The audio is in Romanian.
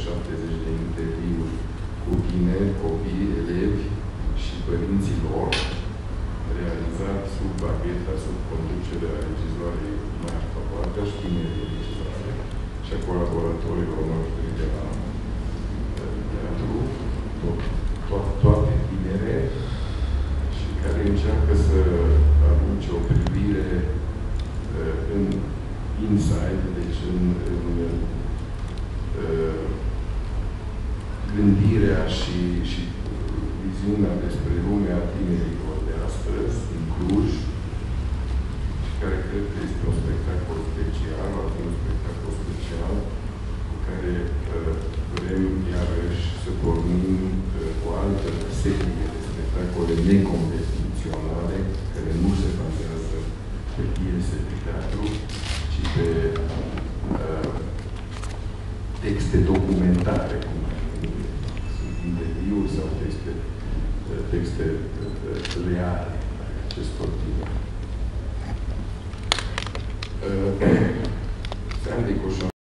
170 de interviuri cu tineri, copii, elevi și părinții lor, realizat sub bagheta, sub conducerea regizoarei Marta Varga și tinerii regizoare și a colaboratorilor noștri de la teatru, toate tinere, și care încearcă să arunce o privire în inside, deci în gândirea și viziunea despre lumea tinerilor de astăzi, din Cluj, și care cred că este un spectacol special, un spectacol special cu care vrem iarăși să pornim o altă serie de spectacole neconvenționale, care nu se bazează pe piese de teatru, ci pe texte documentare, cum sunt interviuri sau texte reale acestor tineri.